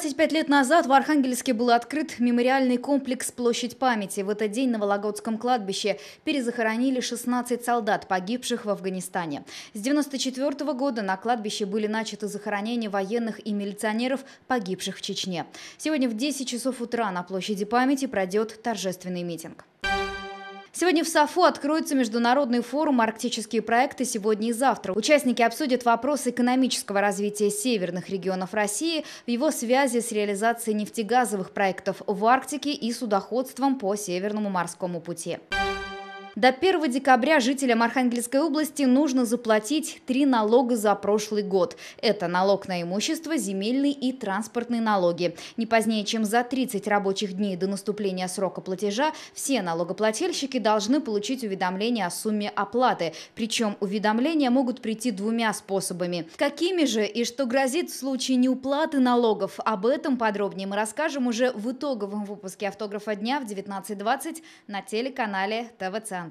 25 лет назад в Архангельске был открыт мемориальный комплекс «Площадь памяти». В этот день на Вологодском кладбище перезахоронили 16 солдат, погибших в Афганистане. С 1994 года на кладбище были начаты захоронения военных и милиционеров, погибших в Чечне. Сегодня в 10 часов утра на Площади памяти пройдет торжественный митинг. Сегодня в САФО откроется международный форум «Арктические проекты сегодня и завтра». Участники обсудят вопросы экономического развития северных регионов России в его связи с реализацией нефтегазовых проектов в Арктике и судоходством по Северному морскому пути. До 1 декабря жителям Архангельской области нужно заплатить 3 налога за прошлый год. Это налог на имущество, земельный и транспортные налоги. Не позднее, чем за 30 рабочих дней до наступления срока платежа, все налогоплательщики должны получить уведомление о сумме оплаты. Причем уведомления могут прийти двумя способами. Какими же и что грозит в случае неуплаты налогов? Об этом подробнее мы расскажем уже в итоговом выпуске «Автографа дня» в 19:20 на телеканале ТВ-центр.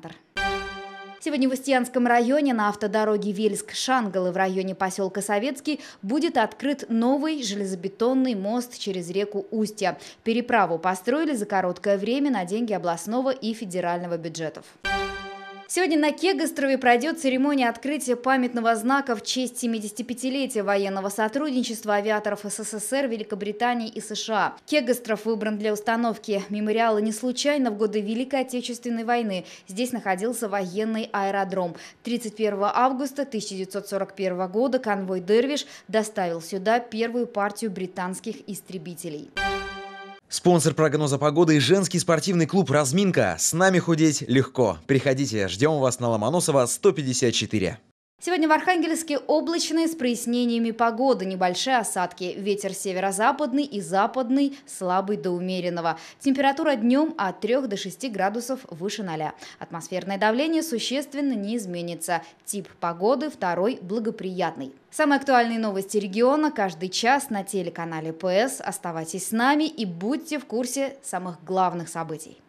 Сегодня в Устьянском районе на автодороге Вельск-Шангалы в районе поселка Советский будет открыт новый железобетонный мост через реку Устья. Переправу построили за короткое время на деньги областного и федерального бюджетов. Сегодня на Кегострове пройдет церемония открытия памятного знака в честь 75-летия военного сотрудничества авиаторов СССР, Великобритании и США. Кегостров выбран для установки мемориала не случайно. В годы Великой Отечественной войны здесь находился военный аэродром. 31 августа 1941 года конвой «Дервиш» доставил сюда первую партию британских истребителей. Спонсор прогноза погоды – женский спортивный клуб «Разминка». С нами худеть легко. Приходите, ждем вас на Ломоносова, 154. Сегодня в Архангельске облачно с прояснениями погоды, небольшие осадки. Ветер северо-западный и западный слабый до умеренного. Температура днем от 3 до 6 градусов выше 0. Атмосферное давление существенно не изменится. Тип погоды второй благоприятный. Самые актуальные новости региона каждый час на телеканале ПС. Оставайтесь с нами и будьте в курсе самых главных событий.